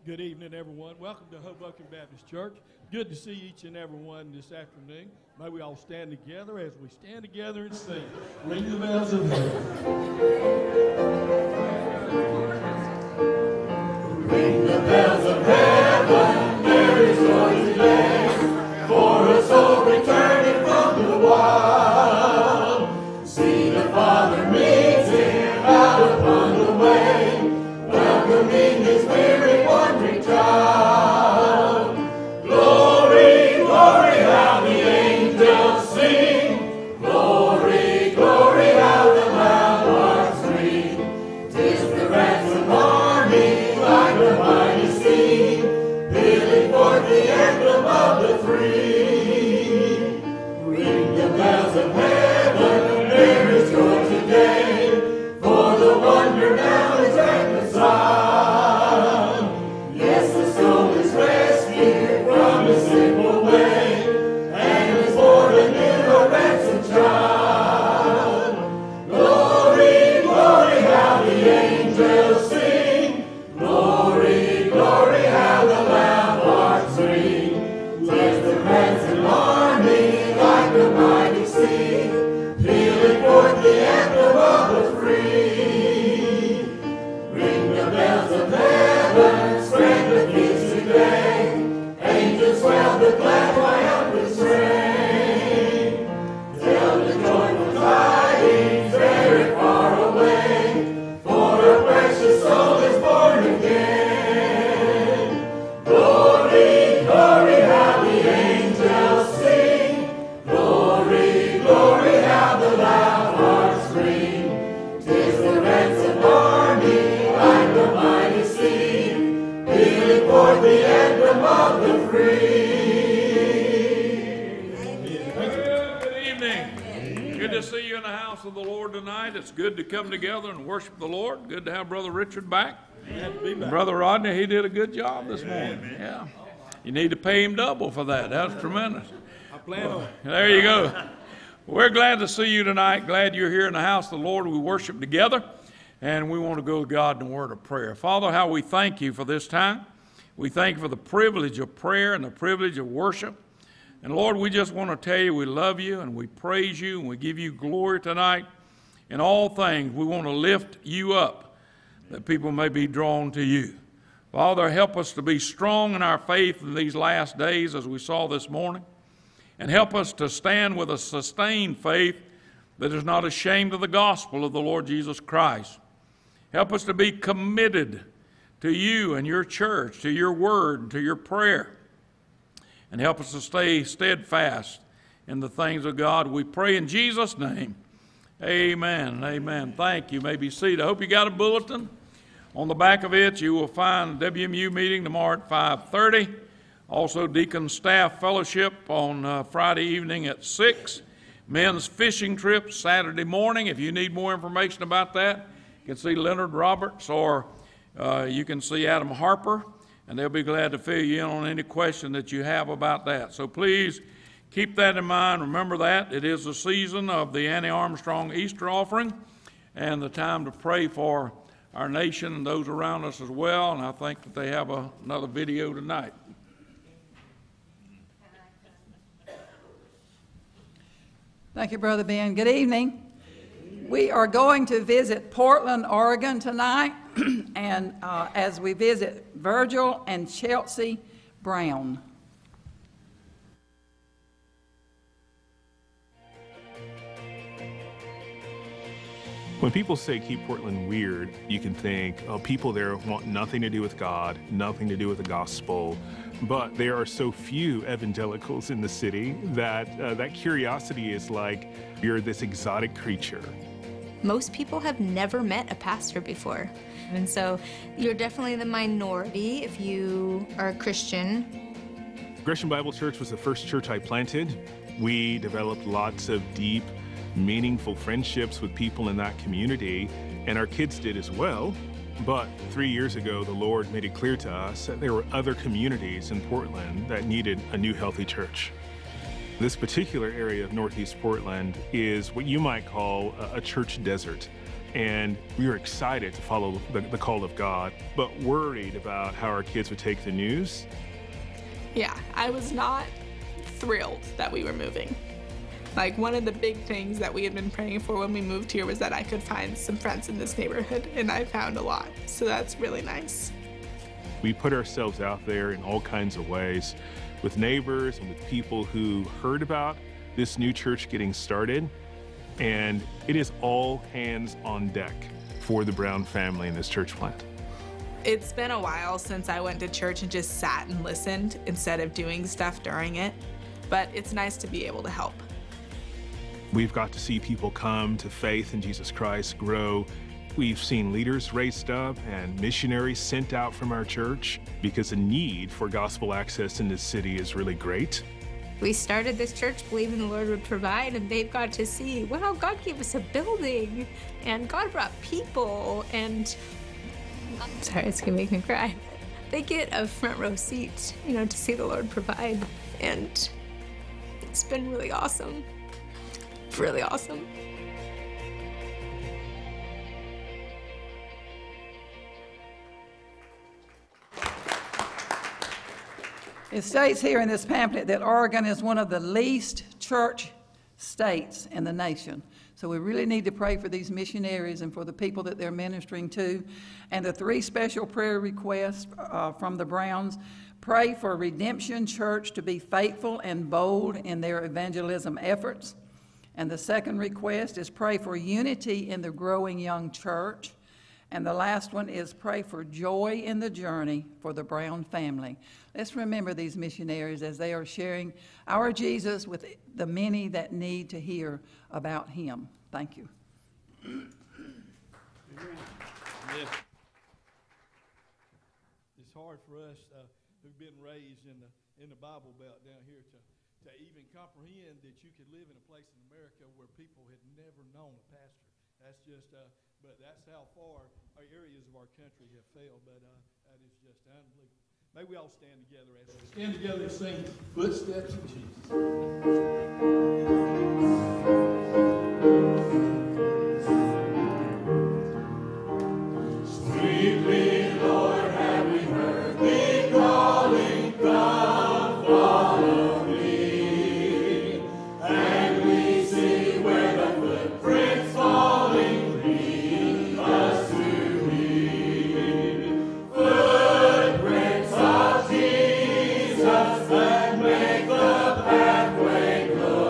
Good evening, everyone. Welcome to Hoboken Baptist Church. Good to see each and every one this afternoon. May we all stand together as we stand together and sing. Ring the bells of heaven. Ring the bells of heaven, there is joy today, for a soul returning from the wild. See the Father meets him out upon the way, welcoming his weary wandering child. Glory, glory, how the angels sing. Glory, glory, how the loud harps ring. 'Tis the ransom army like a mighty steed, pealing forth the anthem of the free. Ring the bells of heaven, there is joy today, for the wonder now is reconciled. Yes, the soul is rescued from the sinful way, and is born anew a ransomed child. Glory, glory, how the angels sing. Glory, glory, how the loud harps ring. 'Tis the ransomed army like a mighty sea, pealing forth the anthem of the free. Ring the bells of heaven, spread the peace today. Angels swell the glad triumphant strain. Tell the joyful tidings very far away, for a precious soul is born again. Glory, glory, how the angels sing. Glory, glory, how the loud harps ring. 'Tis the ransomed army like a mighty sea, pealing forth the anthem of the free. Good evening. Good to see you in the house of the Lord tonight. It's good to come together and worship the Lord. Good to have Brother Richard back. Glad to be back. Brother Rodney, he did a good job this morning. Yeah. You need to pay him double for that. That's tremendous. I plan on it. There you go. We're glad to see you tonight. Glad you're here in the house of the Lord. We worship together, and we want to go to God in a word of prayer. Father, how we thank you for this time. We thank you for the privilege of prayer and the privilege of worship. And Lord, we just want to tell you we love you and we praise you and we give you glory tonight. In all things, we want to lift you up that people may be drawn to you. Father, help us to be strong in our faith in these last days as we saw this morning. And help us to stand with a sustained faith that is not ashamed of the gospel of the Lord Jesus Christ. Help us to be committed to you and your church, to your word, and to your prayer. And help us to stay steadfast in the things of God. We pray in Jesus' name. Amen and amen. Thank you. You may be seated. I hope you got a bulletin. On the back of it, you will find WMU meeting tomorrow at 5:30. Also, Deacon Staff Fellowship on Friday evening at 6. Men's fishing trip Saturday morning. If you need more information about that, you can see Leonard Roberts or you can see Adam Harper, and they'll be glad to fill you in on any question that you have about that. So please keep that in mind. Remember that. It is the season of the Annie Armstrong Easter offering and the time to pray for our nation and those around us as well. And I think that they have another video tonight. Thank you, Brother Ben. Good evening. We are going to visit Portland, Oregon tonight, and as we visit Virgil and Chelsea Brown. When people say keep Portland weird, you can think, oh, people there want nothing to do with God, nothing to do with the gospel. But there are so few evangelicals in the city that that curiosity is like you're this exotic creature. Most people have never met a pastor before. And so you're definitely the minority if you are a Christian. Gresham Bible Church was the first church I planted. We developed lots of deep, meaningful friendships with people in that community, and our kids did as well. But 3 years ago, the Lord made it clear to us that there were other communities in Portland that needed a new healthy church. This particular area of Northeast Portland is what you might call a church desert. And we were excited to follow the call of God, but worried about how our kids would take the news. Yeah, I was not thrilled that we were moving. Like, one of the big things that we had been praying for when we moved here was that I could find some friends in this neighborhood, and I found a lot, so that's really nice. We put ourselves out there in all kinds of ways with neighbors and with people who heard about this new church getting started, and it is all hands on deck for the Brown family in this church plant. It's been a while since I went to church and just sat and listened instead of doing stuff during it, but it's nice to be able to help. We've got to see people come to faith in Jesus Christ, grow. We've seen leaders raised up and missionaries sent out from our church because the need for gospel access in this city is really great. We started this church believing the Lord would provide, and they've got to see, wow, God gave us a building, and God brought people, and sorry, it's gonna make me cry. They get a front row seat, to see the Lord provide, and it's been really awesome. Really awesome. It states here in this pamphlet that Oregon is one of the least church states in the nation. So we really need to pray for these missionaries and for the people that they're ministering to. And the 3 special prayer requests from the Browns: pray for Redemption Church to be faithful and bold in their evangelism efforts. And the second request is pray for unity in the growing young church. And the last one is pray for joy in the journey for the Brown family. Let's remember these missionaries as they are sharing our Jesus with the many that need to hear about him. Thank you. Yes. It's hard for us who've been raised in the Bible Belt down here to even comprehend that you could live in a place in America where people had never known a pastor. That's just, but that's how far our areas of our country have failed. But that is just unbelievable. May we all stand together as we stand together and sing Footsteps of Jesus. Sweetly, Lord, have we heard thee calling, come, follow me. And we see where the footprints falling lead us to thee. Footprints of Jesus that make the pathway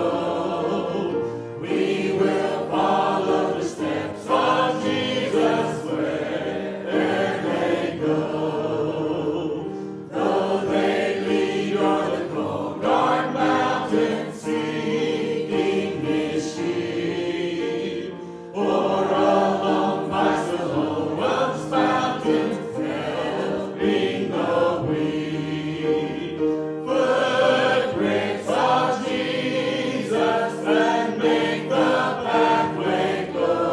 glow. We will follow the steps of Jesus wherever they go. Though they lead o'er the cold dark mountains, seeking his sheep, or along by Siloam's fountains, helping the weak. Footprints of Jesus that make the pathway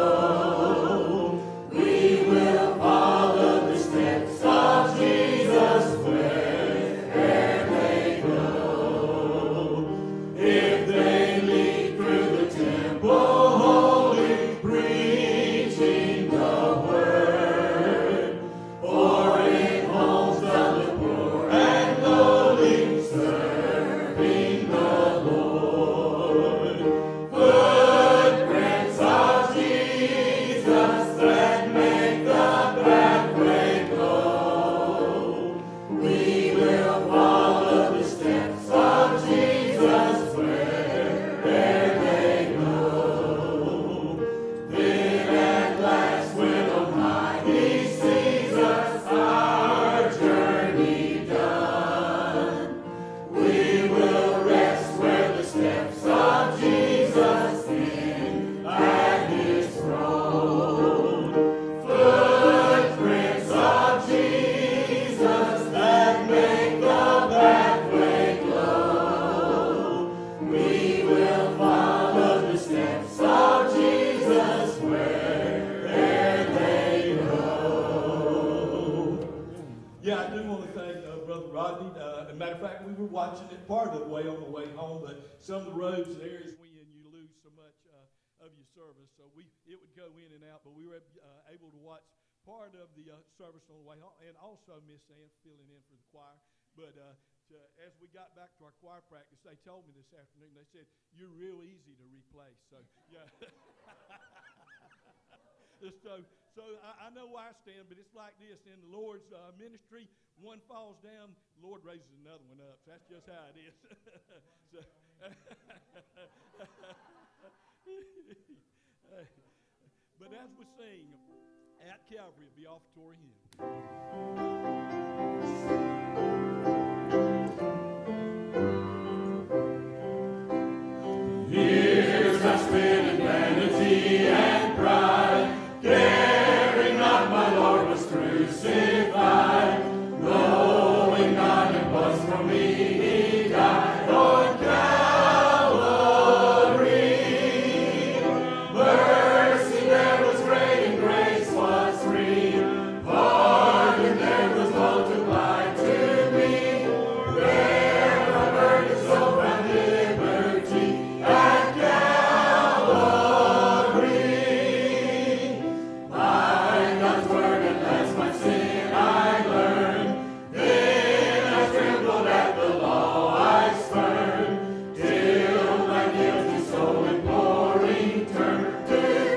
glow. We will follow the steps of Jesus wherever they go. If they lead through the temple holy, preaching the word, or in homes of the poor and lowly, serving the Lord. Footprints of Jesus that make the pathway glow. We will follow the steps of Jesus wherever they go. Then at last, when Almighty sees us our journey done, we will rest where the steps of Jesus in at his throne. Footprints of Jesus that make the pathway glow. We will follow the steps of Jesus wherever they go. Yeah, I do want to thank Brother Rodney. As a matter of fact, we were watching it part of the way on the way home, but some of the roads and areas when you lose so much of your service, so it would go in and out, but we were able to watch part of the service on the way home, and also Miss Ann filling in for the choir. But as we got back to our choir practice, they told me this afternoon, they said, "You're real easy to replace." So, yeah. So I know where I stand, but it's like this. In the Lord's ministry, one falls down, the Lord raises another one up. So that's just how it is. But as we sing, at Calvary, it'll be offertory hymn. Years I spent in vanity and pride, caring not my Lord was crucified, knowing not it was for me he died on Calvary. Mercy there was great and grace was free, pardon there was multiplied to me, there my burden so found liberty at Calvary. By God's word at last my sin I learned, then I trembled at the law I spurned, till my guilty soul imploring turned to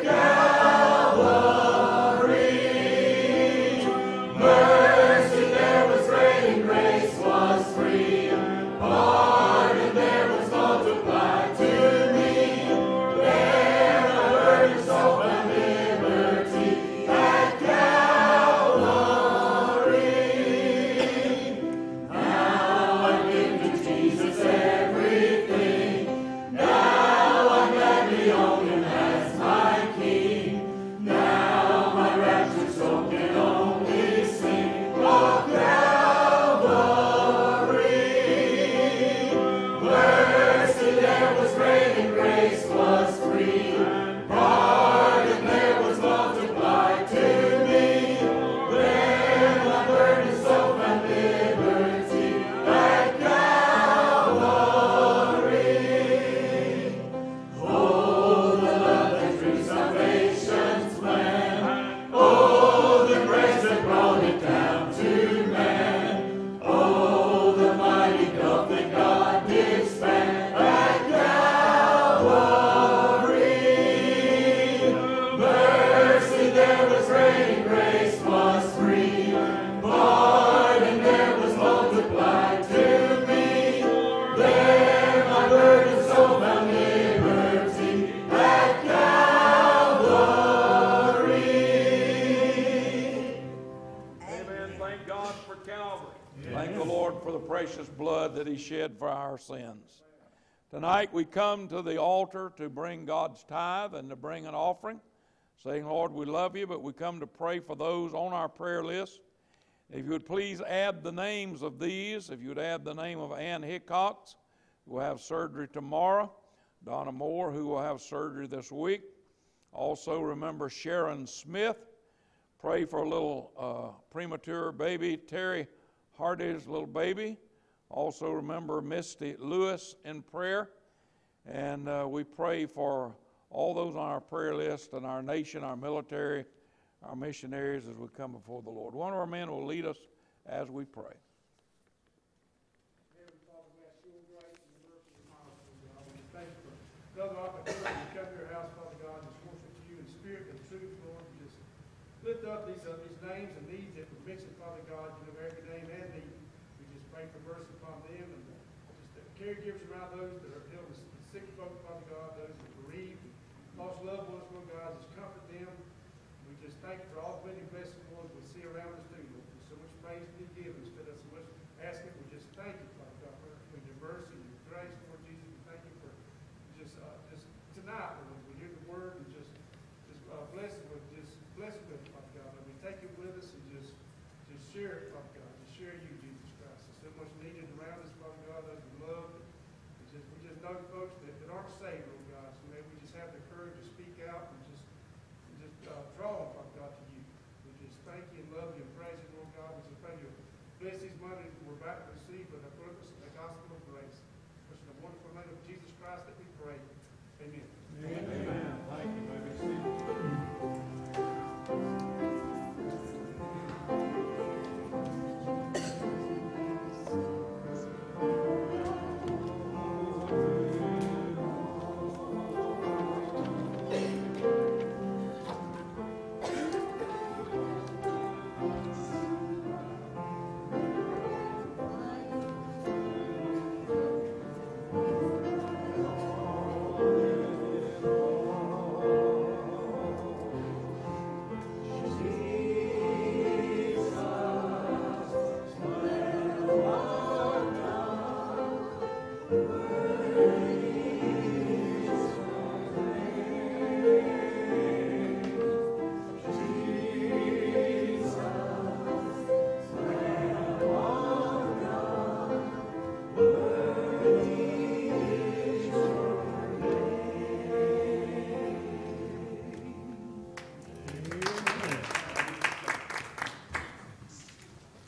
Calvary. Mercy there was great and grace was free, pardon there was multiplied to me, there my burden so found liberty at Calvary. Now I give to Jesus everything, now I gladly own him as my King, now my raptured soul can only sing of Calvary. Mercy there was great and grace was free, pardon there was multiplied to me, there my burden so found liberty at Calvary. Oh, the love that drew salvation's plan, oh, the grace that brought it down to man, oh, the mighty gulf that God did span at Calvary. Mercy there was great and grace was free, pardon there was multiplied to me, there my burden so found liberty at Calvary. Amen. Thank God for Calvary. Thank the Lord for the precious blood that he shed for our sins. Tonight we come to the altar to bring God's tithe and to bring an offering, saying, Lord, we love you, but we come to pray for those on our prayer list. If you would please add the names of these, if you would add the name of Ann Hickox, who will have surgery tomorrow, Donna Moore, who will have surgery this week. Also remember Sharon Smith. Pray for a little premature baby, Terry Hardy's little baby. Also remember Misty Lewis in prayer. And we pray for all those on our prayer list and our nation, our military, our missionaries as we come before the Lord. One of our men will lead us as we pray. Heavenly Father, we ask your grace and mercy and honor, God. We thank you for another opportunity to come to your house, Father God, and just worship you in spirit and truth, Lord. We just lift up these names and needs that were mentioned, Father God. You know every name and need. We just pray for mercy upon them and just the caregivers around those that are dealing with sick folk, Father God, those that are bereaved, lost loved ones, Lord God, just comfort them. We just thank you for all the many blessings, Lord, we see around us, too, Lord. There's so much praise to be given instead of so much asking. We just thank you, Father God, for your mercy and your grace, Lord Jesus. We thank you for just tonight, Lord, we hear the word and just bless it with, Father God. And we take it with us and just share it, Father God. Just share you, Jesus Christ. There's so much needed around us, Father God, those we love. We just know folks that aren't saved, Lord God. So maybe we just have the courage to speak out and just draw them, Father God, to you. We just thank you and love you and praise you, Lord God. We just pray you bless these money that we're about to receive for the purpose of the gospel of grace. It's in the wonderful name of Jesus Christ that we pray. Amen. Amen. Thank you, man.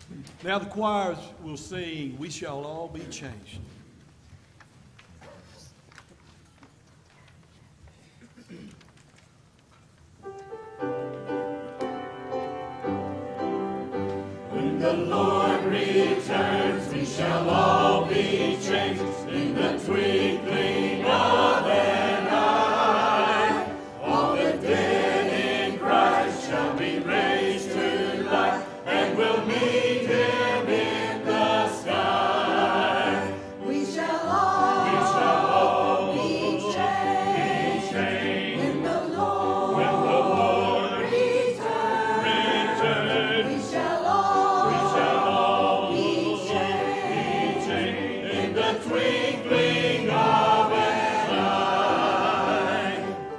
Now the choirs will sing, "We Shall All Be Changed." When the Lord returns, we shall all be changed in the twinkling of an eye. All the dead in Christ shall be raised to life, and will meet Him in the sky. We shall all be changed when the Lord returns. We shall all be changed in the twinkling of an eye.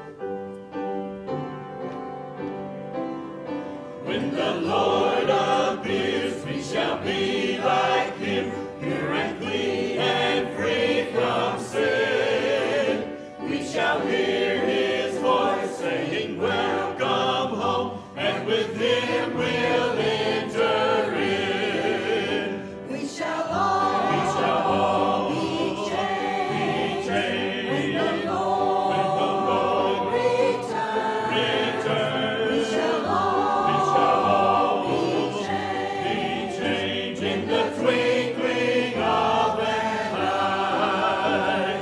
When the Lord appears, we shall be like Him, pure and clean and free from sin. We shall hear His voice saying, "Welcome home," and with Him we'll enter in. We shall all be changed when the Lord returns. We shall all be changed in the twinkling of an eye.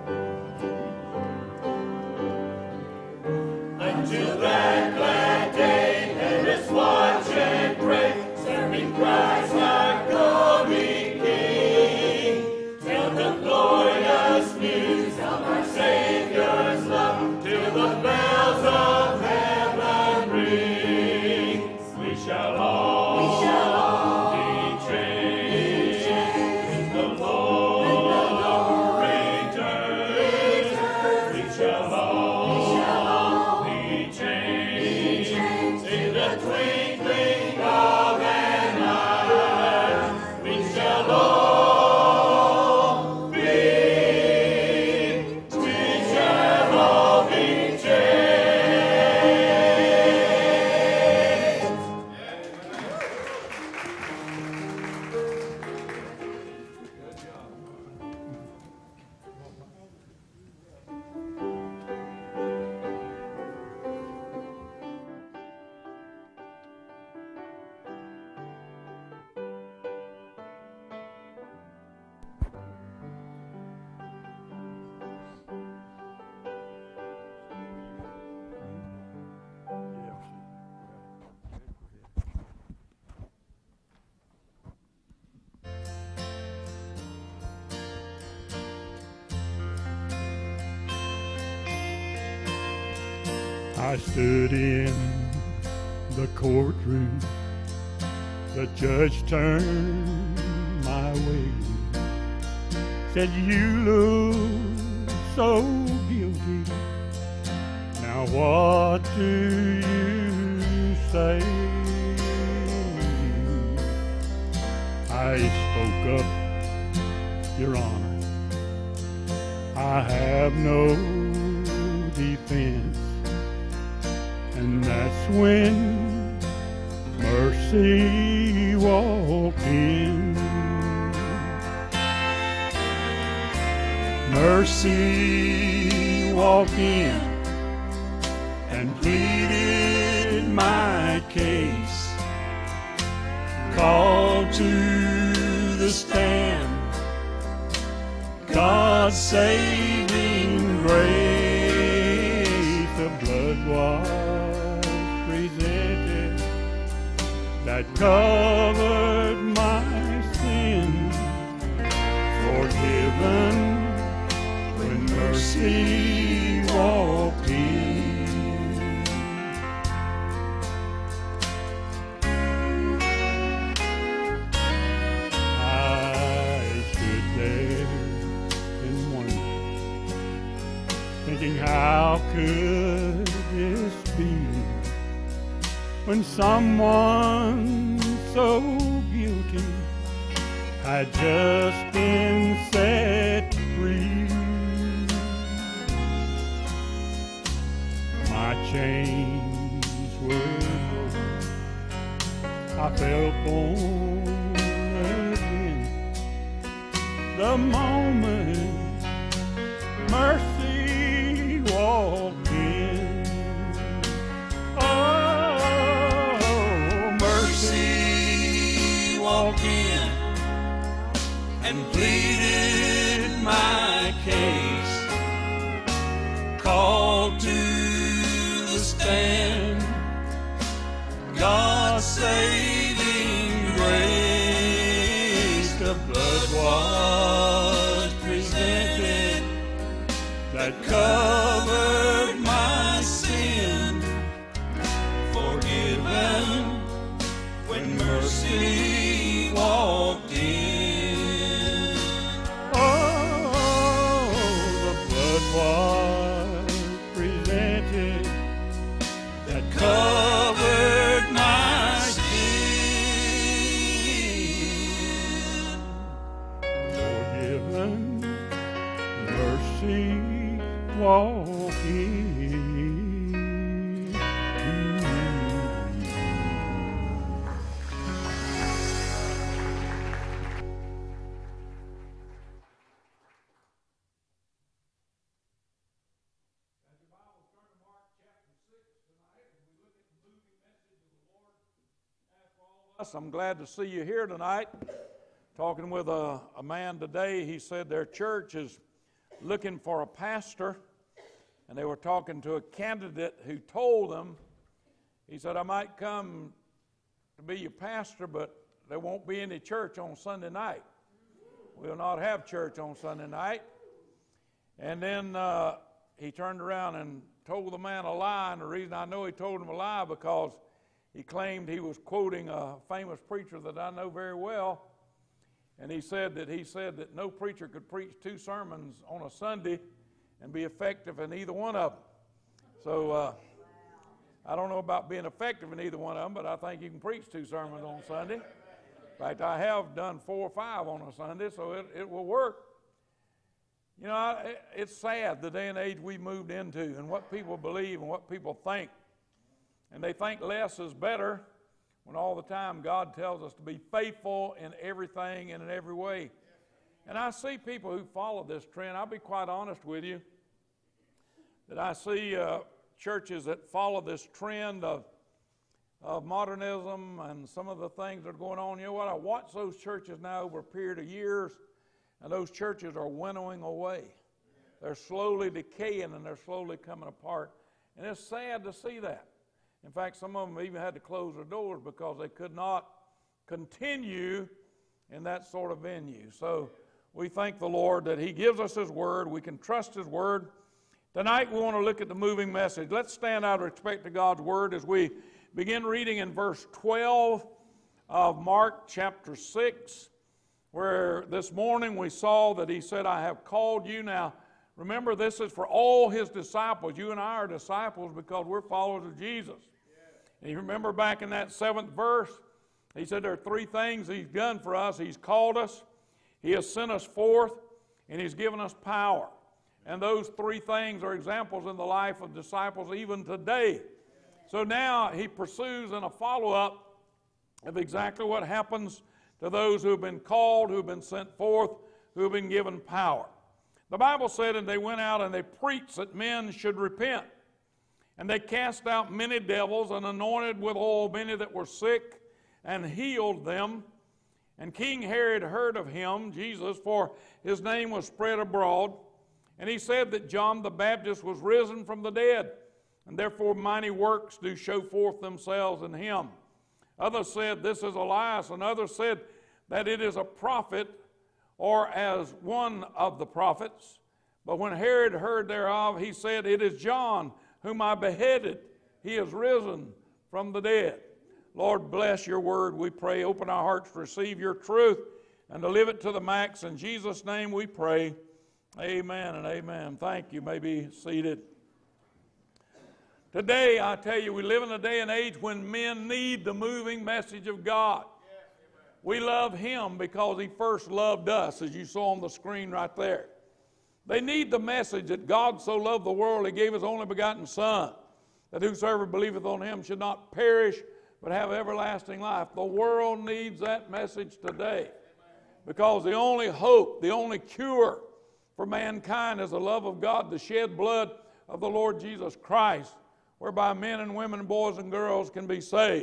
Until that glad day, let us watch and pray, serving Christ our coming King. Tell the glorious news of our Savior's love, till the bells of heaven ring. We shall all be changed when the Lord returns. We shall all be changed in the twinkling of an eye. We shall all be changed. I stood in the courtroom, the judge turned my way, said, "You look so guilty, now what do you say?" I spoke up, "Your Honor, I have no defense." And that's when mercy walked in. Mercy walked in and pleaded my case, called to the stand God's saving grace. The blood was presented that covered my sin, forgiven when mercy walked in. I stood there in wonder, thinking, how could this be, when someone so guilty had just been set free? My chains were broken, I felt born the moment mercy walked in. Oh, mercy walked in and pleaded my case, called to the stand God's saving grace. The blood was presented that covered my sin, forgiven when mercy walked in. Oh, the blood was presented that covered my sin, forgiven, mercy walking. I'm glad to see you here tonight. Talking with a man today, he said their church is looking for a pastor, and they were talking to a candidate who told them, he said, I might come to be your pastor, but there won't be any church on Sunday night. We'll not have church on Sunday night. And then he turned around and told the man a lie, and the reason I know he told him a lie because he claimed he was quoting a famous preacher that I know very well, and he said that no preacher could preach two sermons on a Sunday and be effective in either one of them. So I don't know about being effective in either one of them, but I think you can preach two sermons on Sunday. In fact, I have done 4 or 5 on a Sunday, so it will work. You know, it's sad the day and age we moved into and what people believe and what people think. And they think less is better when all the time God tells us to be faithful in everything and in every way. And I see people who follow this trend. I'll be quite honest with you that I see churches that follow this trend of modernism and some of the things that are going on. You know what? I watch those churches now over a period of years, and those churches are winnowing away. They're slowly decaying and they're slowly coming apart. And it's sad to see that. In fact, some of them even had to close their doors because they could not continue in that sort of venue. So we thank the Lord that He gives us His Word. We can trust His Word. Tonight we want to look at the moving message. Let's stand out of respect to God's Word as we begin reading in verse 12 of Mark chapter 6, where this morning we saw that He said, I have called you. Now, remember, this is for all His disciples. You and I are disciples because we're followers of Jesus. And you remember back in that 7th verse, He said there are 3 things He's done for us. He's called us, He has sent us forth, and He's given us power. And those 3 things are examples in the life of disciples even today. So now He pursues in a follow-up of exactly what happens to those who have been called, who have been sent forth, who have been given power. The Bible said, and they went out and they preached that men should repent. And they cast out many devils and anointed with oil many that were sick and healed them. And King Herod heard of him, Jesus, for his name was spread abroad. And he said that John the Baptist was risen from the dead, and therefore mighty works do show forth themselves in him. Others said, this is Elias, and others said that it is a prophet, or as one of the prophets. But when Herod heard thereof, he said, it is John, whom I beheaded. He is risen from the dead. Lord, bless your word, we pray. Open our hearts to receive your truth and to live it to the max. In Jesus' name we pray. Amen and amen. Thank you. You may be seated. Today, I tell you, we live in a day and age when men need the moving message of God. We love Him because He first loved us, as you saw on the screen right there. They need the message that God so loved the world, He gave His only begotten Son, that whosoever believeth on Him should not perish, but have everlasting life. The world needs that message today. Because the only hope, the only cure for mankind is the love of God, the shed blood of the Lord Jesus Christ, whereby men and women, boys and girls can be saved.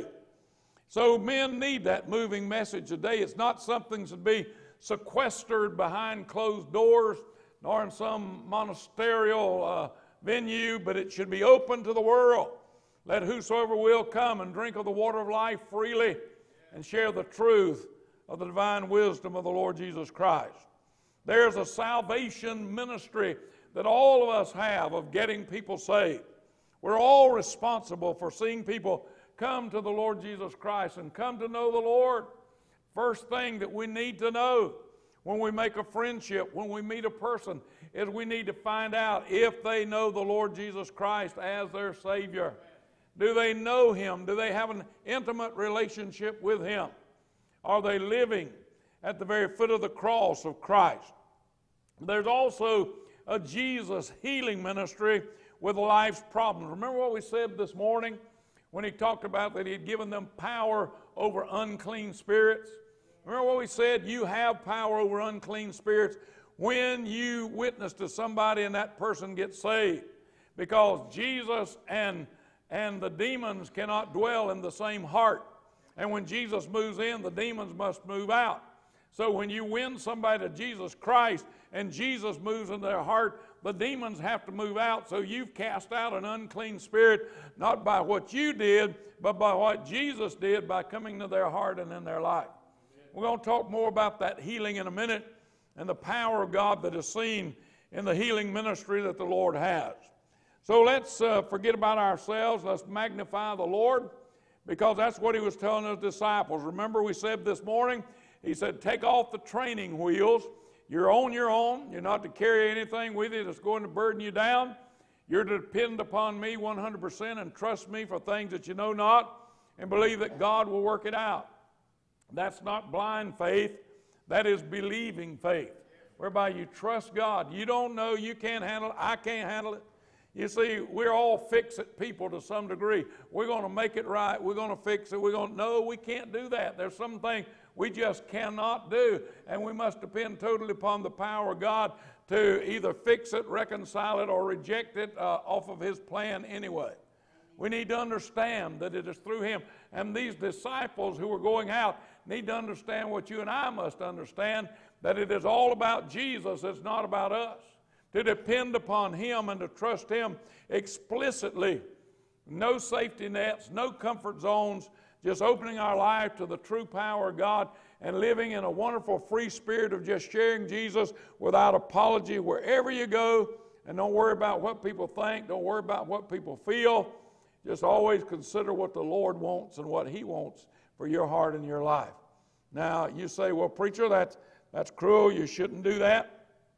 So men need that moving message today. It's not something to be sequestered behind closed doors nor in some monasterial venue, but it should be open to the world. Let whosoever will come and drink of the water of life freely and share the truth of the divine wisdom of the Lord Jesus Christ. There's a salvation ministry that all of us have of getting people saved. We're all responsible for seeing people come to the Lord Jesus Christ and come to know the Lord. First thing that we need to know when we make a friendship, when we meet a person, is we need to find out if they know the Lord Jesus Christ as their Savior. Do they know Him? Do they have an intimate relationship with Him? Are they living at the very foot of the cross of Christ? There's also a Jesus healing ministry with life's problems. Remember what we said this morning when He talked about that He had given them power over unclean spirits? Remember what we said? You have power over unclean spirits when you witness to somebody and that person gets saved. Because Jesus and the demons cannot dwell in the same heart. And when Jesus moves in, the demons must move out. So when you win somebody to Jesus Christ and Jesus moves in their heart, the demons have to move out. So you've cast out an unclean spirit, not by what you did, but by what Jesus did by coming to their heart and in their life. We're going to talk more about that healing in a minute and the power of God that is seen in the healing ministry that the Lord has. So let's forget about ourselves. Let's magnify the Lord, because that's what He was telling His disciples. Remember we said this morning, He said, take off the training wheels. You're on your own. You're not to carry anything with you that's going to burden you down. You're to depend upon me 100% and trust me for things that you know not and believe that God will work it out. That's not blind faith. That is believing faith, whereby you trust God. You don't know, you can't handle it, I can't handle it. You see, we're all fix-it people to some degree. We're going to make it right. We're going to fix it. No, we can't do that. There's some things we just cannot do, and we must depend totally upon the power of God to either fix it, reconcile it, or reject it off of His plan anyway. We need to understand that it is through Him. And these disciples who are going out need to understand what you and I must understand, that it is all about Jesus. It's not about us. To depend upon Him and to trust Him explicitly. No safety nets, no comfort zones, just opening our life to the true power of God and living in a wonderful free spirit of just sharing Jesus without apology wherever you go. And don't worry about what people think. Don't worry about what people feel. Just always consider what the Lord wants and what He wants for your heart and your life. Now, you say, well, preacher, that's cruel. You shouldn't do that.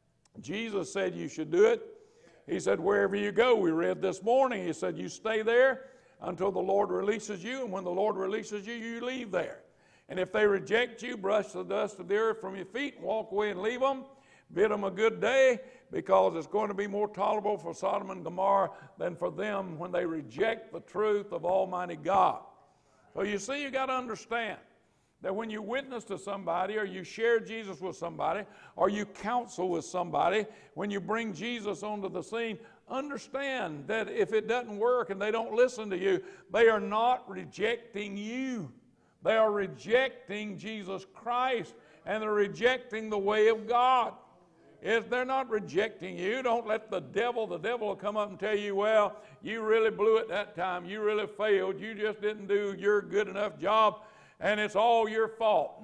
Jesus said you should do it. He said, wherever you go, we read this morning, He said, you stay there until the Lord releases you, and when the Lord releases you, you leave there. And if they reject you, brush the dust of the earth from your feet and walk away and leave them. Bid them a good day, because it's going to be more tolerable for Sodom and Gomorrah than for them when they reject the truth of Almighty God. So you see, you got to understand that when you witness to somebody, or you share Jesus with somebody, or you counsel with somebody, when you bring Jesus onto the scene, understand that if it doesn't work and they don't listen to you, they are not rejecting you. They are rejecting Jesus Christ, and they're rejecting the way of God. If they're not rejecting you, don't let the devil will come up and tell you, well, you really blew it that time. You really failed. You just didn't do your good enough job, and it's all your fault.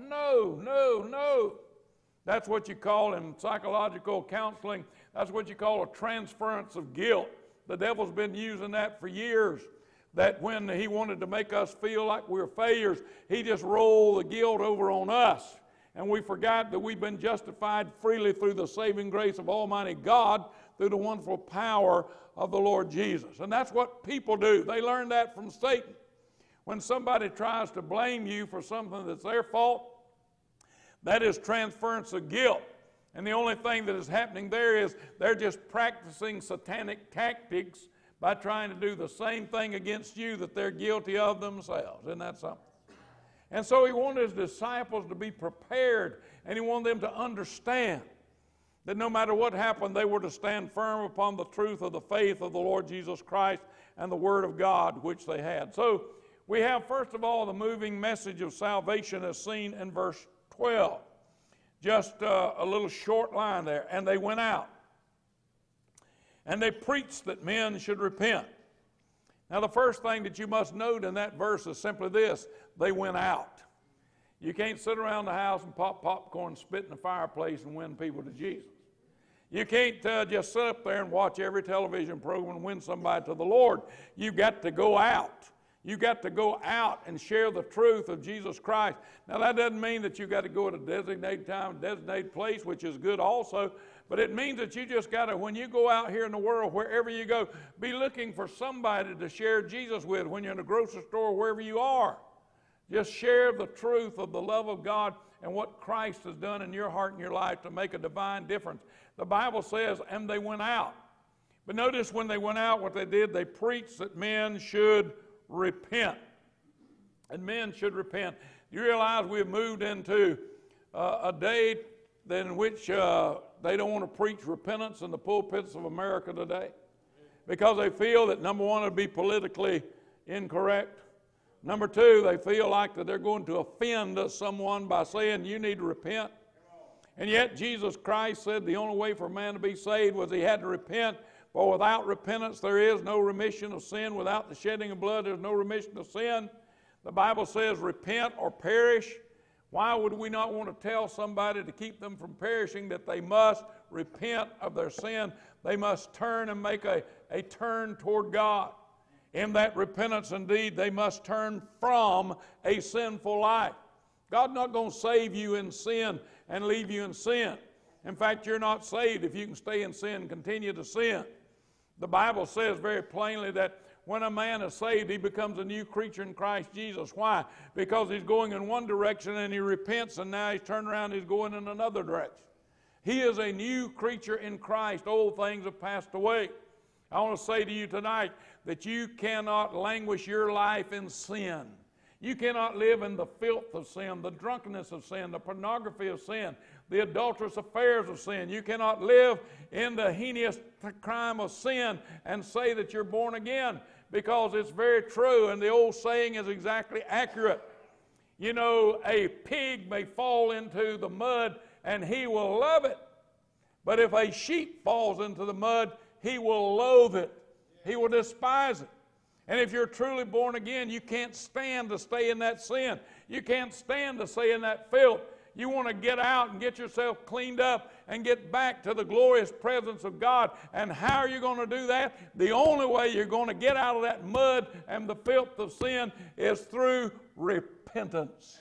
No. That's what you call in psychological counseling, that's what you call a transference of guilt. The devil's been using that for years, that when he wanted to make us feel like we're failures, he just rolled the guilt over on us. And we forgot that we've been justified freely through the saving grace of Almighty God through the wonderful power of the Lord Jesus. And that's what people do. They learn that from Satan. When somebody tries to blame you for something that's their fault, that is transference of guilt. And the only thing that is happening there is they're just practicing satanic tactics by trying to do the same thing against you that they're guilty of themselves. Isn't that something? And so he wanted his disciples to be prepared, and he wanted them to understand that no matter what happened, they were to stand firm upon the truth of the faith of the Lord Jesus Christ and the Word of God which they had. So we have, first of all, the moving message of salvation as seen in verse 12. Just a little short line there. And they went out, and they preached that men should repent. Now, the first thing that you must note in that verse is simply this: they went out. You can't sit around the house and pop popcorn, spit in the fireplace, and win people to Jesus. You can't just sit up there and watch every television program and win somebody to the Lord. You've got to go out. You've got to go out and share the truth of Jesus Christ. Now, that doesn't mean that you've got to go at a designated time, designated place, which is good also. But it means that you just got to, when you go out here in the world, wherever you go, be looking for somebody to share Jesus with. When you're in a grocery store, wherever you are, just share the truth of the love of God and what Christ has done in your heart and your life to make a divine difference. The Bible says, and they went out. But notice when they went out, what they did, they preached that men should repent. And men should repent. You realize we have moved into a day in which they don't want to preach repentance in the pulpits of America today, because they feel that, number one, it would be politically incorrect. Number two, they feel like that they're going to offend someone by saying you need to repent. And yet Jesus Christ said the only way for a man to be saved was he had to repent. For without repentance there is no remission of sin. Without the shedding of blood there's no remission of sin. The Bible says repent or perish. Why would we not want to tell somebody to keep them from perishing that they must repent of their sin? They must turn and make a turn toward God. In that repentance, indeed, they must turn from a sinful life. God's not going to save you in sin and leave you in sin. In fact, you're not saved if you can stay in sin and continue to sin. The Bible says very plainly that when a man is saved, he becomes a new creature in Christ Jesus. Why? Because he's going in one direction and he repents, and now he's turned around and he's going in another direction. He is a new creature in Christ. Old things have passed away. I want to say to you tonight that you cannot languish your life in sin. You cannot live in the filth of sin, the drunkenness of sin, the pornography of sin, the adulterous affairs of sin. You cannot live in the heinous crime of sin and say that you're born again, because it's very true, and the old saying is exactly accurate. You know, a pig may fall into the mud and he will love it, but if a sheep falls into the mud, he will loathe it. He will despise it. And if you're truly born again, you can't stand to stay in that sin. You can't stand to stay in that filth. You want to get out and get yourself cleaned up and get back to the glorious presence of God. And how are you going to do that? The only way you're going to get out of that mud and the filth of sin is through repentance.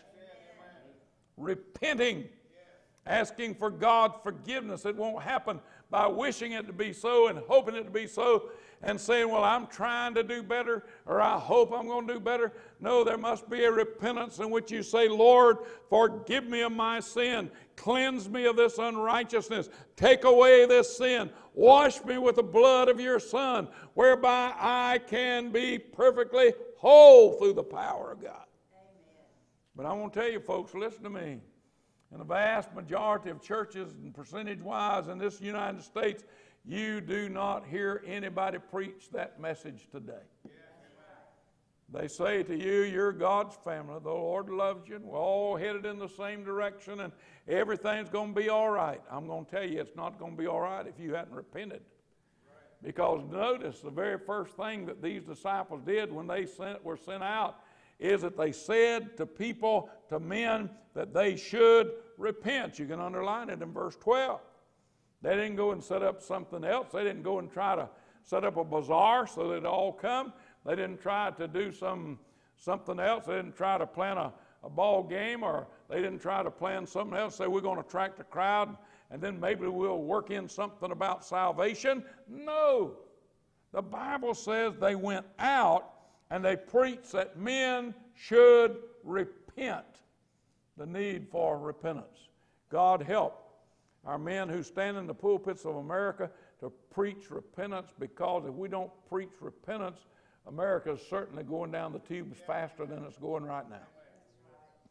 Repenting. Asking for God's forgiveness. It won't happen by wishing it to be so and hoping it to be so and saying, well, I'm trying to do better, or I hope I'm going to do better. No, there must be a repentance in which you say, Lord, forgive me of my sin. Cleanse me of this unrighteousness. Take away this sin. Wash me with the blood of your Son, whereby I can be perfectly whole through the power of God. Amen. But I want to tell you, folks, listen to me. In the vast majority of churches, and percentage-wise in this United States, you do not hear anybody preach that message today. They say to you, you're God's family. The Lord loves you, and we're all headed in the same direction, and everything's going to be all right. I'm going to tell you, it's not going to be all right if you hadn't repented. Because notice, the very first thing that these disciples did when they were sent out is that they said to people, to men, that they should repent. You can underline it in verse 12. They didn't go and set up something else. They didn't go and try to set up a bazaar so they'd all come. They didn't try to do something else. They didn't try to plan a ball game, or they didn't try to plan something else, say we're going to attract a crowd and then maybe we'll work in something about salvation. No. The Bible says they went out and they preached that men should repent. The need for repentance. God help our men who stand in the pulpits of America to preach repentance, because if we don't preach repentance, America is certainly going down the tubes faster than it's going right now.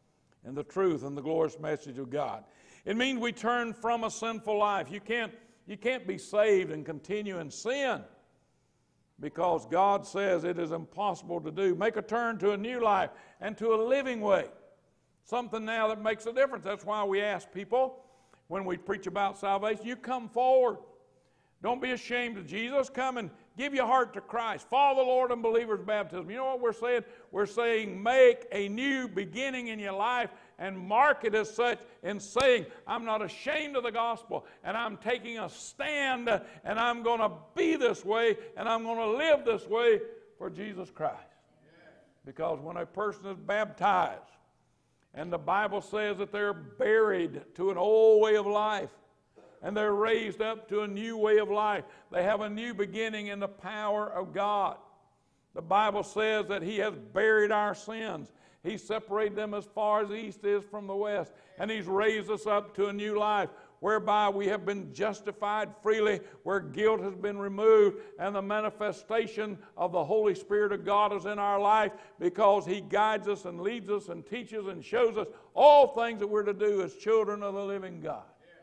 in the truth and the glorious message of God. It means we turn from a sinful life. You can't be saved and continue in sin, because God says it is impossible to do. Make a turn to a new life and to a living way. Something now that makes a difference. That's why we ask people when we preach about salvation, you come forward. Don't be ashamed of Jesus. Come and give your heart to Christ. Follow the Lord in believer's baptism. You know what we're saying? We're saying make a new beginning in your life and mark it as such in saying, I'm not ashamed of the gospel, and I'm taking a stand, and I'm going to be this way, and I'm going to live this way for Jesus Christ. Because when a person is baptized, and the Bible says that they're buried to an old way of life, and they're raised up to a new way of life. They have a new beginning in the power of God. The Bible says that He has buried our sins. He separated them as far as the east is from the west. And He's raised us up to a new life, whereby we have been justified freely, where guilt has been removed, and the manifestation of the Holy Spirit of God is in our life, because He guides us and leads us and teaches and shows us all things that we're to do as children of the living God.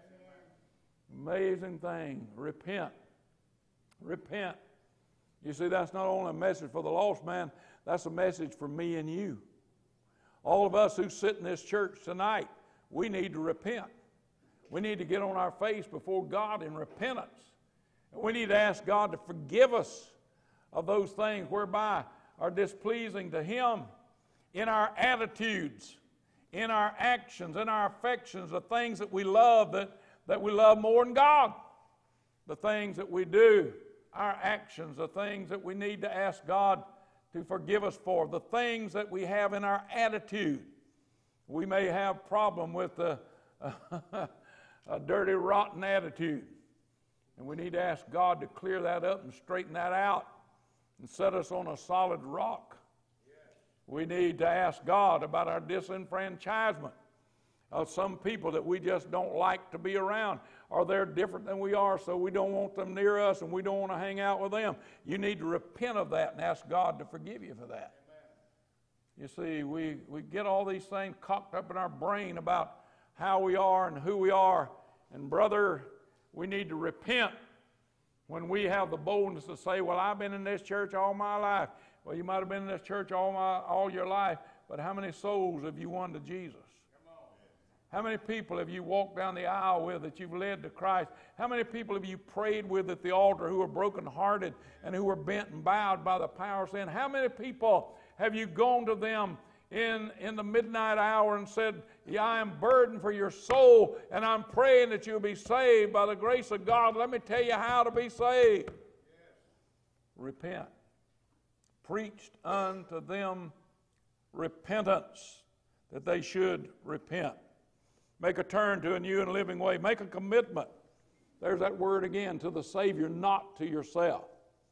Amazing thing. Repent. Repent. You see, that's not only a message for the lost man, that's a message for me and you. All of us who sit in this church tonight, we need to repent. We need to get on our face before God in repentance. And we need to ask God to forgive us of those things whereby are displeasing to Him in our attitudes, in our actions, in our affections, the things that we love that we love more than God. The things that we do, our actions, the things that we need to ask God to forgive us for, the things that we have in our attitude. We may have problem with a dirty, rotten attitude, and we need to ask God to clear that up and straighten that out and set us on a solid rock. We need to ask God about our disenfranchisement of some people that we just don't like to be around, or they're different than we are, so we don't want them near us and we don't want to hang out with them. You need to repent of that and ask God to forgive you for that. Amen. You see, we get all these things cocked up in our brain about how we are and who we are. And brother, we need to repent when we have the boldness to say, well, I've been in this church all my life. Well, you might have been in this church all your life, but how many souls have you won to Jesus? How many people have you walked down the aisle with that you've led to Christ? How many people have you prayed with at the altar who are brokenhearted and who are bent and bowed by the power of sin? How many people have you gone to them in the midnight hour and said, yeah, I am burdened for your soul, and I'm praying that you'll be saved by the grace of God. Let me tell you how to be saved. Yes. Repent. Preached unto them repentance, that they should repent. Make a turn to a new and living way. Make a commitment. There's that word again, to the Savior, not to yourself.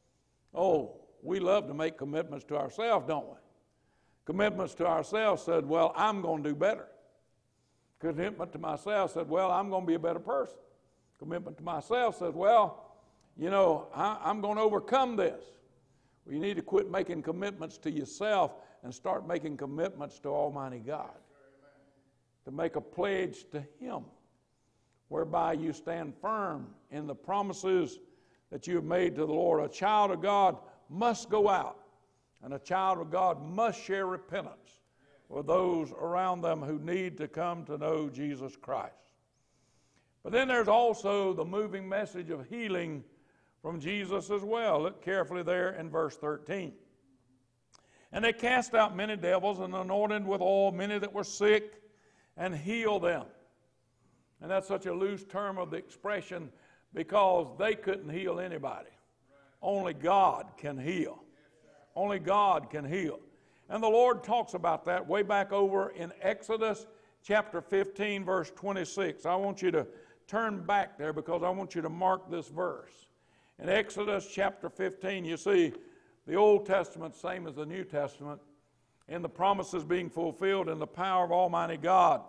Oh, we love to make commitments to ourselves, don't we? Commitments to ourselves said, well, I'm going to do better. Commitment to myself said, well, I'm going to be a better person. Commitment to myself said, well, you know, I'm going to overcome this. Well, you need to quit making commitments to yourself and start making commitments to Almighty God. To make a pledge to Him, whereby you stand firm in the promises that you have made to the Lord. A child of God must go out, and a child of God must share repentance with those around them who need to come to know Jesus Christ. But then there's also the moving message of healing from Jesus as well. Look carefully there in verse 13. And they cast out many devils and anointed with oil many that were sick, and heal them. And that's such a loose term of the expression, because they couldn't heal anybody. Only God can heal. Only God can heal. And the Lord talks about that way back over in Exodus chapter 15, verse 26. I want you to turn back there because I want you to mark this verse. In Exodus chapter 15, you see the Old Testament, same as the New Testament, in the promises being fulfilled in the power of Almighty God.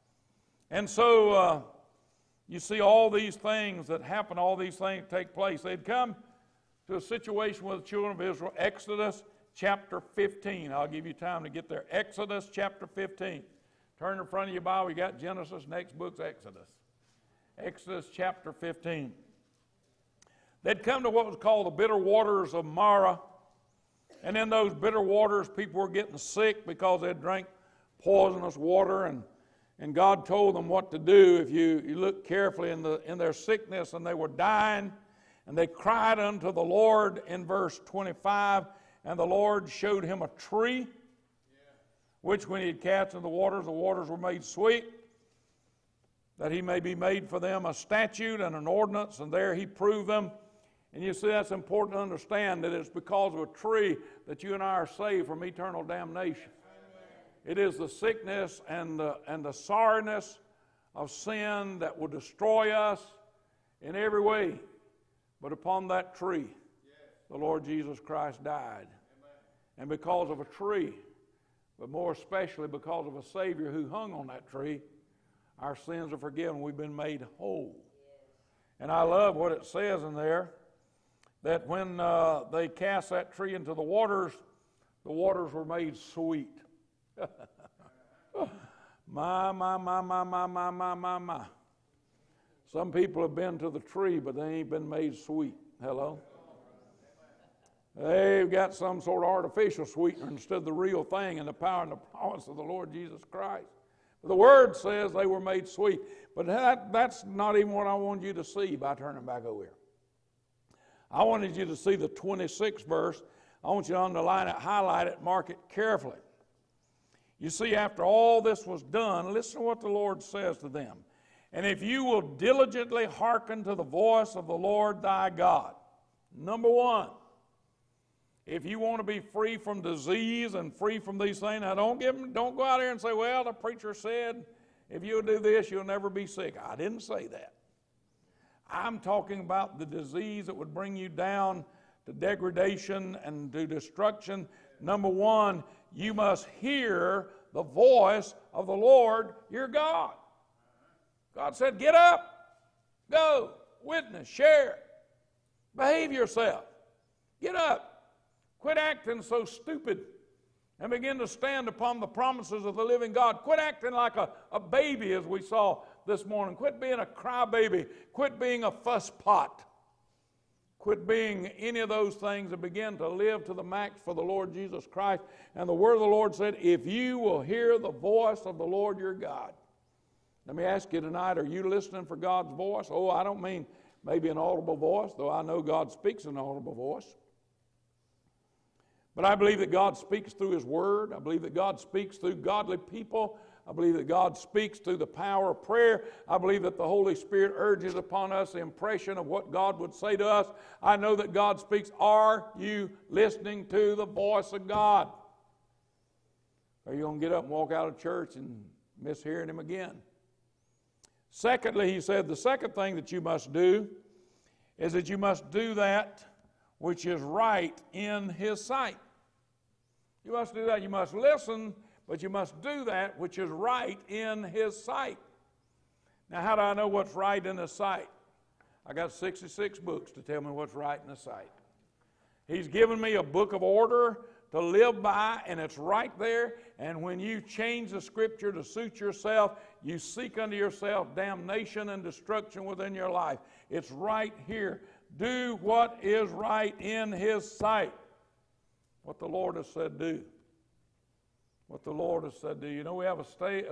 And so you see all these things that happen, all these things take place. They'd come to a situation with the children of Israel. Exodus chapter 15. I'll give you time to get there. Exodus chapter 15. Turn in front of your Bible. You got Genesis. Next book's Exodus. Exodus chapter 15. They'd come to what was called the bitter waters of Marah. And in those bitter waters, people were getting sick because they drank poisonous water. And God told them what to do. If you look carefully in their sickness, and they were dying, and they cried unto the Lord in verse 25, and the Lord showed him a tree, which when he had cast into the waters were made sweet, that he may be made for them a statute and an ordinance, and there he proved them. And you see, that's important to understand, that it's because of a tree that you and I are saved from eternal damnation. It is the sickness and the sorrowness of sin that will destroy us in every way. But upon that tree, the Lord Jesus Christ died. And because of a tree, but more especially because of a Savior who hung on that tree, our sins are forgiven. We've been made whole. And I love what it says in there, that when they cast that tree into the waters were made sweet. My. Some people have been to the tree, but they ain't been made sweet. Hello? They've got some sort of artificial sweetener instead of the real thing and the power and the promise of the Lord Jesus Christ. The Word says they were made sweet. But that's not even what I wanted you to see by turning back over here. I wanted you to see the 26th verse. I want you to underline it, highlight it, mark it carefully. You see, after all this was done, listen to what the Lord says to them. And if you will diligently hearken to the voice of the Lord thy God. Number one, if you want to be free from disease and free from these things, now don't go out here and say, well, the preacher said, if you'll do this, you'll never be sick. I didn't say that. I'm talking about the disease that would bring you down to degradation and to destruction. Number one, you must hear the voice of the Lord your God. God said, get up, go, witness, share, behave yourself. Get up, quit acting so stupid, and begin to stand upon the promises of the living God. Quit acting like a baby, as we saw this morning. Quit being a crybaby. Quit being a fusspot. Quit being any of those things and begin to live to the max for the Lord Jesus Christ. And the word of the Lord said, if you will hear the voice of the Lord your God. Let me ask you tonight, are you listening for God's voice? Oh, I don't mean maybe an audible voice, though I know God speaks an audible voice. But I believe that God speaks through His Word. I believe that God speaks through godly people. I believe that God speaks through the power of prayer. I believe that the Holy Spirit urges upon us the impression of what God would say to us. I know that God speaks. Are you listening to the voice of God? Are you going to get up and walk out of church and miss hearing Him again? Secondly, he said, the second thing that you must do is that you must do that which is right in His sight. You must do that. You must listen, but you must do that which is right in His sight. Now, how do I know what's right in His sight? I got 66 books to tell me what's right in His sight. He's given me a book of order to live by, and it's right there. And when you change the Scripture to suit yourself, you seek unto yourself damnation and destruction within your life. It's right here. Do what is right in His sight. What the Lord has said do. What the Lord has said do. You know, we have a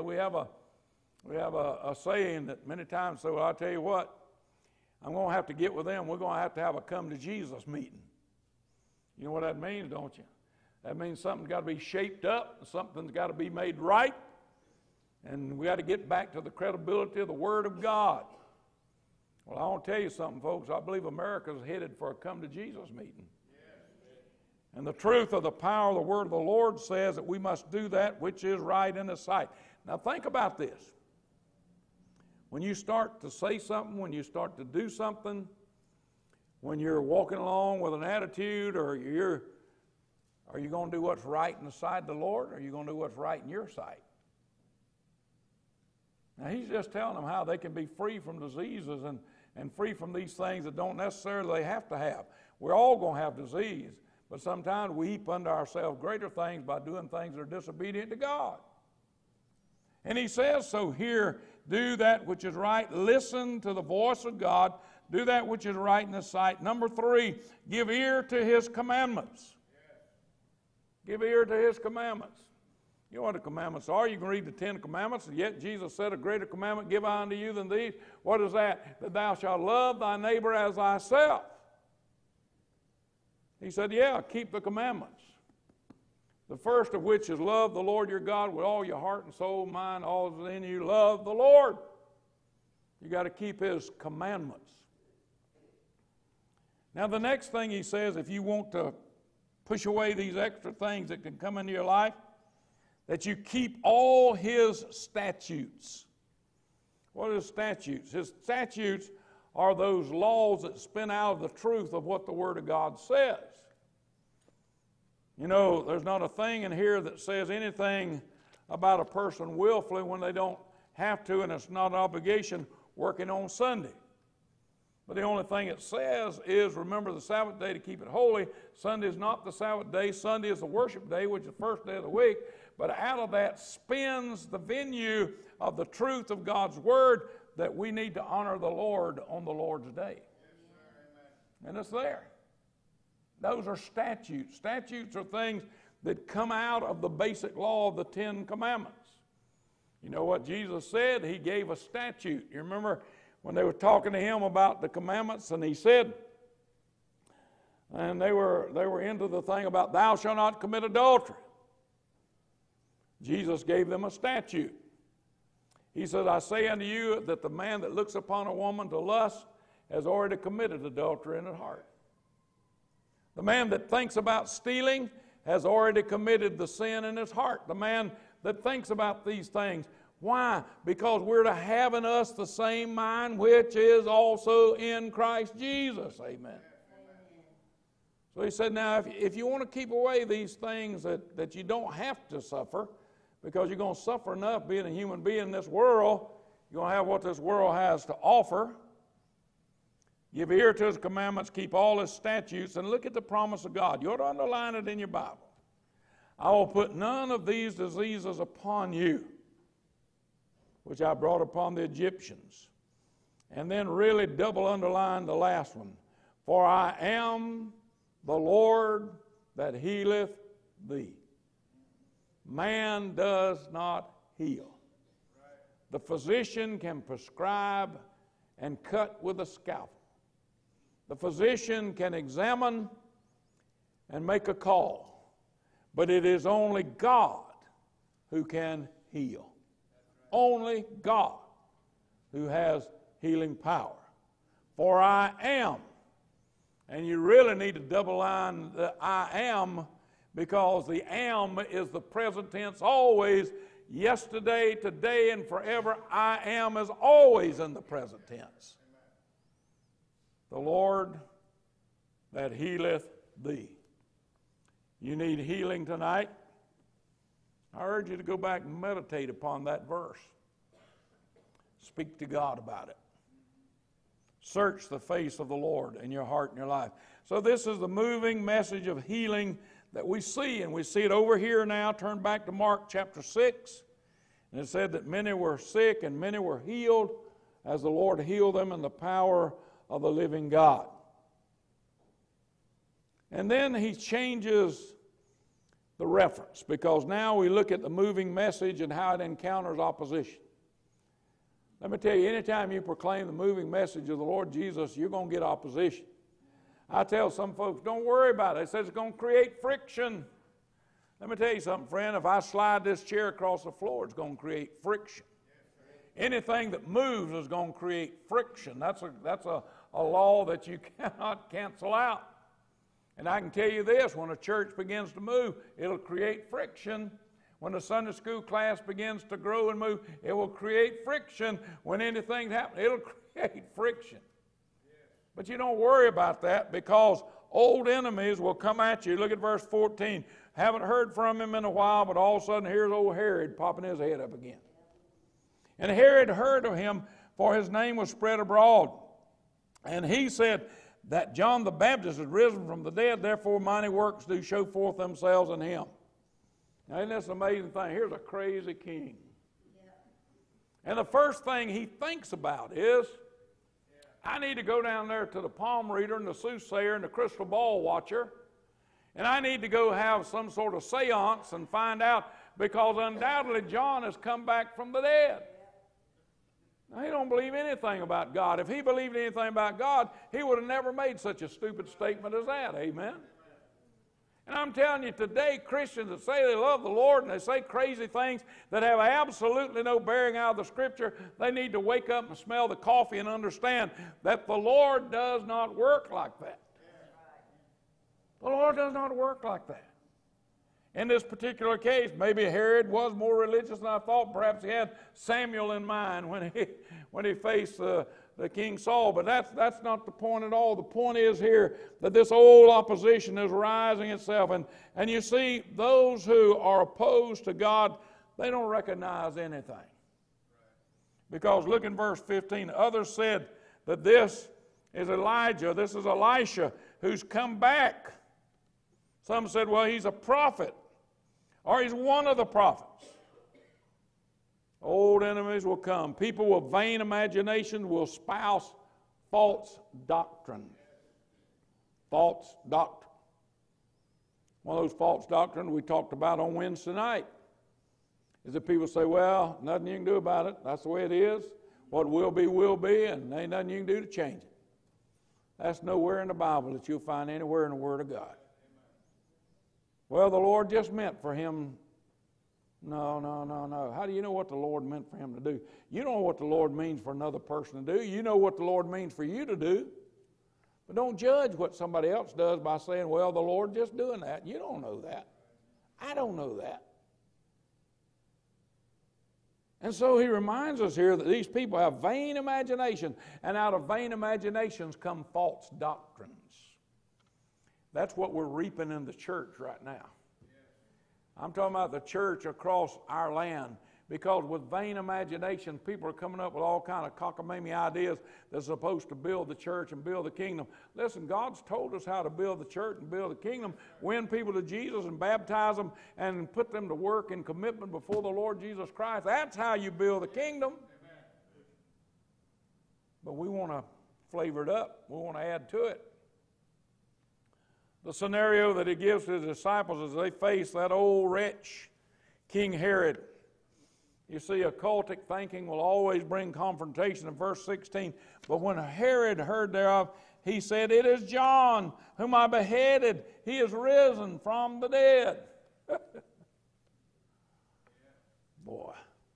saying that many times, so I'll tell you what, I'm going to have to get with them. We're going to have a come to Jesus meeting. You know what that means, don't you? That means something's got to be shaped up, something's got to be made right, and we got to get back to the credibility of the Word of God. Well, I want to tell you something, folks. I believe America's headed for a come to Jesus meeting. And the truth of the power of the Word of the Lord says that we must do that which is right in His sight. Now think about this. When you start to say something, when you start to do something, when you're walking along with an attitude, or are you going to do what's right in the sight of the Lord, or are you going to do what's right in your sight? Now He's just telling them how they can be free from diseases and free from these things that don't necessarily have to have. We're all going to have disease, but sometimes we heap unto ourselves greater things by doing things that are disobedient to God. And he says so here, do that which is right, listen to the voice of God, do that which is right in his sight. Number 3, give ear to his commandments. Give ear to his commandments. You know what the commandments are. You can read the 10 commandments, and yet Jesus said, a greater commandment give I unto you than these. What is that? That thou shalt love thy neighbor as thyself. He said, yeah, keep the commandments. The first of which is love the Lord your God with all your heart and soul, mind, all that's in you. Love the Lord. You got to keep his commandments. Now the next thing he says, if you want to push away these extra things that can come into your life, that you keep all his statutes. What are statutes? His statutes are those laws that spin out of the truth of what the Word of God says. You know, there's not a thing in here that says anything about a person willfully when they don't have to, and it's not an obligation working on Sunday. But the only thing it says is remember the Sabbath day to keep it holy. Sunday is not the Sabbath day. Sunday is the worship day, which is the first day of the week. But out of that spins the venue of the truth of God's Word that we need to honor the Lord on the Lord's day. And it's there. Those are statutes. Statutes are things that come out of the basic law of the 10 commandments. You know what Jesus said? He gave a statute. You remember when they were talking to him about the commandments, and he said, and they were into the thing about thou shalt not commit adultery. Jesus gave them a statute. He said, I say unto you that the man that looks upon a woman to lust has already committed adultery in his heart. The man that thinks about stealing has already committed the sin in his heart. The man that thinks about these things. Why? Because we're to have in us the same mind which is also in Christ Jesus. Amen. So he said, now if you want to keep away these things that you don't have to suffer, because you're going to suffer enough being a human being in this world, you're going to have what this world has to offer. Give ear to his commandments, keep all his statutes, and look at the promise of God. You ought to underline it in your Bible. I will put none of these diseases upon you, which I brought upon the Egyptians. And then really double underline the last one. For I am the Lord that healeth thee. Man does not heal. The physician can prescribe and cut with a scalpel. The physician can examine and make a call. But it is only God who can heal. Only God who has healing power. For I am. And you really need to double line the I am, because the am is the present tense always. Yesterday, today, and forever. I am is always in the present tense. The Lord that healeth thee. You need healing tonight? I urge you to go back and meditate upon that verse. Speak to God about it. Search the face of the Lord in your heart and your life. So this is the moving message of healing that we see, and we see it over here now. Turn back to Mark chapter 6. And it said that many were sick and many were healed as the Lord healed them in the power of the living God. And then he changes the reference, because now we look at the moving message and how it encounters opposition. Let me tell you, anytime you proclaim the moving message of the Lord Jesus, you're going to get opposition. I tell some folks, don't worry about it. It says it's going to create friction. Let me tell you something, friend. If I slide this chair across the floor, it's going to create friction. Anything that moves is going to create friction. That's a law that you cannot cancel out. And I can tell you this, when a church begins to move, it'll create friction. When the Sunday school class begins to grow and move, it will create friction. When anything happens, it'll create friction. But you don't worry about that, because old enemies will come at you. Look at verse 14. Haven't heard from him in a while, but all of a sudden here's old Herod popping his head up again. And Herod heard of him, for his name was spread abroad. And he said that John the Baptist is risen from the dead, therefore mighty works do show forth themselves in him. Now, isn't this an amazing thing? Here's a crazy king. And the first thing he thinks about is, I need to go down there to the palm reader and the soothsayer and the crystal ball watcher, and I need to go have some sort of seance and find out, because undoubtedly John has come back from the dead. Now, he don't believe anything about God. If he believed anything about God, he would have never made such a stupid statement as that. Amen? And I'm telling you, today, Christians that say they love the Lord and they say crazy things that have absolutely no bearing out of the Scripture, they need to wake up and smell the coffee and understand that the Lord does not work like that. The Lord does not work like that. In this particular case, maybe Herod was more religious than I thought. Perhaps he had Samuel in mind when he faced the King Saul. But that's not the point at all. The point is here that this old opposition is rising itself. And you see, those who are opposed to God, they don't recognize anything. Because look in verse 15. Others said that this is Elijah, this is Elisha, who's come back. Some said, well, he's a prophet, or he's one of the prophets. Old enemies will come. People with vain imaginations will espouse false doctrine. False doctrine. One of those false doctrines we talked about on Wednesday night is that people say, well, nothing you can do about it. That's the way it is. What will be, and there ain't nothing you can do to change it. That's nowhere in the Bible that you'll find anywhere in the Word of God. Well, the Lord just meant for him. No. How do you know what the Lord meant for him to do? You don't know what the Lord means for another person to do. You know what the Lord means for you to do. But don't judge what somebody else does by saying, well, the Lord just doing that. You don't know that. I don't know that. And so he reminds us here that these people have vain imagination, and out of vain imaginations come false doctrines. That's what we're reaping in the church right now. I'm talking about the church across our land, because with vain imagination, people are coming up with all kind of cockamamie ideas that's supposed to build the church and build the kingdom. Listen, God's told us how to build the church and build the kingdom, win people to Jesus and baptize them and put them to work in commitment before the Lord Jesus Christ. That's how you build the kingdom. But we want to flavor it up. We want to add to it. The scenario that he gives to his disciples as they face that old wretch, King Herod. You see, occultic thinking will always bring confrontation in verse 16. But when Herod heard thereof, he said, it is John, whom I beheaded. He is risen from the dead. Boy,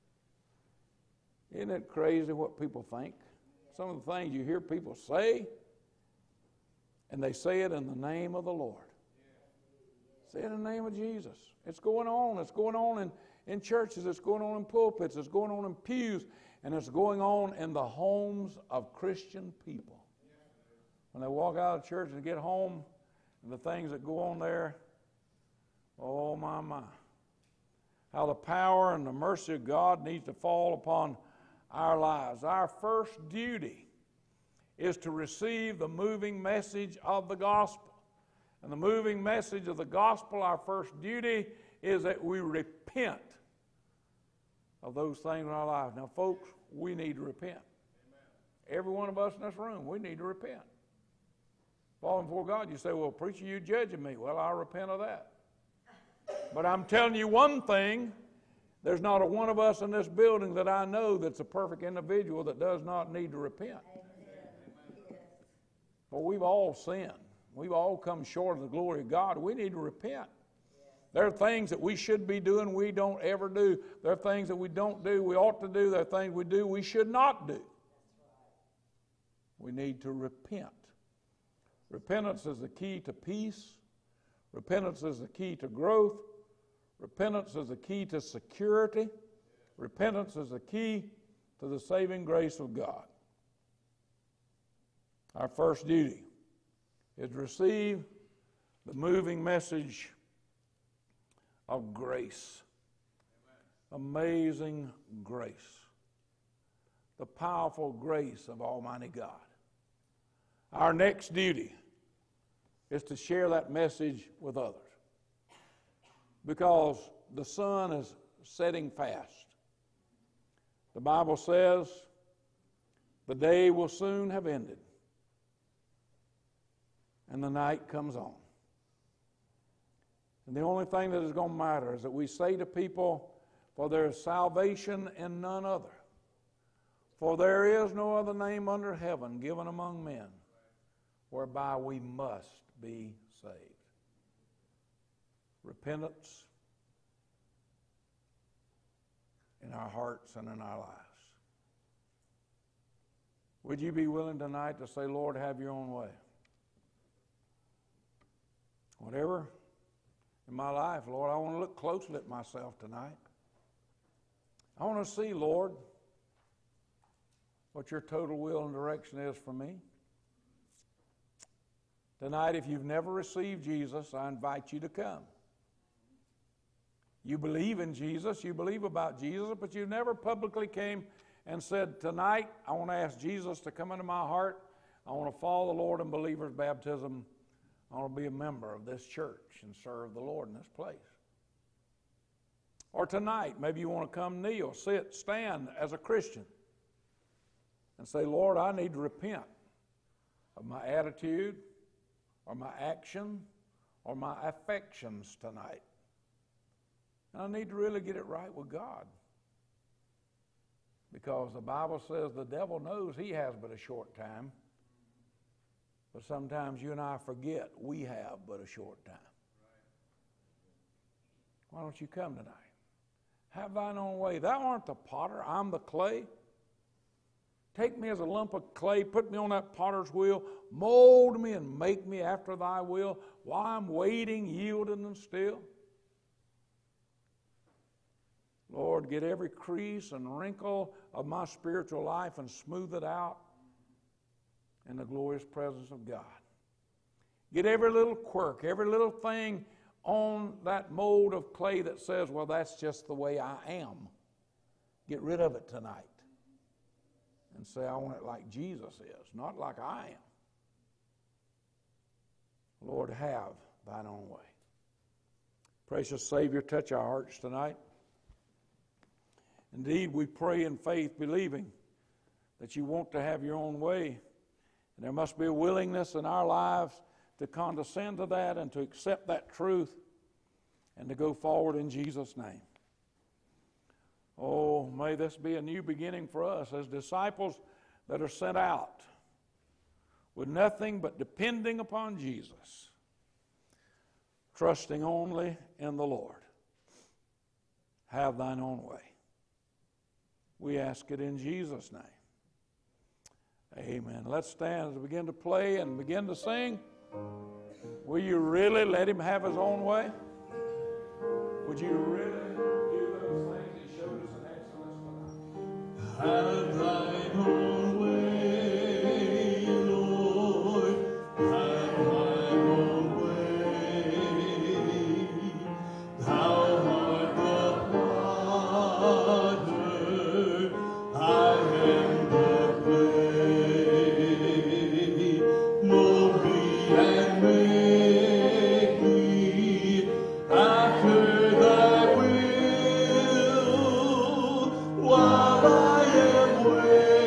isn't it crazy what people think? Some of the things you hear people say, and they say it in the name of the Lord. Say it in the name of Jesus. It's going on. It's going on in churches. It's going on in pulpits. It's going on in pews. And it's going on in the homes of Christian people. When they walk out of church and get home, and the things that go on there, oh my. How the power and the mercy of God needs to fall upon our lives. Our first duty is to receive the moving message of the gospel. And the moving message of the gospel, our first duty is that we repent of those things in our lives. Now, folks, we need to repent. Every one of us in this room, we need to repent. Falling before God, you say, well, preacher, you judging me. Well, I repent of that. But I'm telling you one thing, there's not a one of us in this building that I know that's a perfect individual that does not need to repent. For we've all sinned. We've all come short of the glory of God. We need to repent. There are things that we should be doing we don't ever do. There are things that we don't do we ought to do. There are things we do we should not do. We need to repent. Repentance is the key to peace. Repentance is the key to growth. Repentance is the key to security. Repentance is the key to the saving grace of God. Our first duty is to receive the moving message of grace. Amazing grace. The powerful grace of Almighty God. Our next duty is to share that message with others. Because the sun is setting fast. The Bible says the day will soon have ended, and the night comes on. And the only thing that is going to matter is that we say to people, for there is salvation in none other. For there is no other name under heaven given among men whereby we must be saved. Repentance in our hearts and in our lives. Would you be willing tonight to say, Lord, have your own way? Whatever in my life, Lord, I want to look closely at myself tonight. I want to see, Lord, what your total will and direction is for me. Tonight, if you've never received Jesus, I invite you to come. You believe in Jesus, you believe about Jesus, but you never publicly came and said, tonight, I want to ask Jesus to come into my heart. I want to follow the Lord in believer's baptism. I want to be a member of this church and serve the Lord in this place. Or tonight, maybe you want to come kneel, sit, stand as a Christian and say, Lord, I need to repent of my attitude or my action or my affections tonight. And I need to really get it right with God. Because the Bible says the devil knows he has but a short time. But sometimes you and I forget we have but a short time. Why don't you come tonight? Have thine own way. Thou art the potter, I'm the clay. Take me as a lump of clay, put me on that potter's wheel, mold me and make me after thy will while I'm waiting, yielding and still. Lord, get every crease and wrinkle of my spiritual life and smooth it out in the glorious presence of God. Get every little quirk, every little thing on that mold of clay that says, well, that's just the way I am. Get rid of it tonight. And say, I want it like Jesus is, not like I am. Lord, have thine own way. Precious Savior, touch our hearts tonight. Indeed, we pray in faith, believing that you want to have your own way. And there must be a willingness in our lives to condescend to that and to accept that truth and to go forward in Jesus' name. Oh, may this be a new beginning for us as disciples that are sent out with nothing but depending upon Jesus, trusting only in the Lord. Have thine own way. We ask it in Jesus' name. Amen. Let's stand as we begin to play and begin to sing. Will you really let him have his own way? Would you really do those things he showed us in Exodus tonight? Have thine own way, Lord. Have thine own way. Thou art the potter, I am the clay. Mold me and make me after thy will, while I am waiting.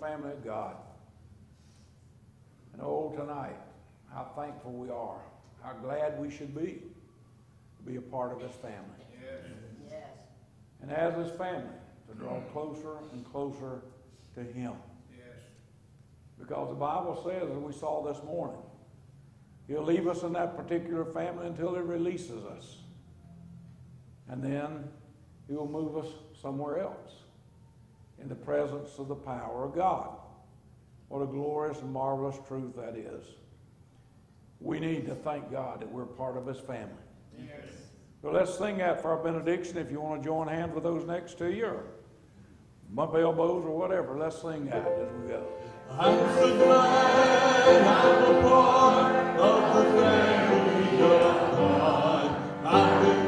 family of God. And oh, tonight, how thankful we are, how glad we should be to be a part of this family. Yes. And as this family, to draw closer and closer to Him. Yes. Because the Bible says, as we saw this morning, He'll leave us in that particular family until He releases us. And then He will move us somewhere else in the presence of the power of God. What a glorious and marvelous truth that is. We need to thank God that we're part of His family. Yes. So let's sing that for our benediction. If you want to join hands with those next to you, or bump elbows or whatever, let's sing that as we go. I'm so glad I'm a part of the family of God. I'm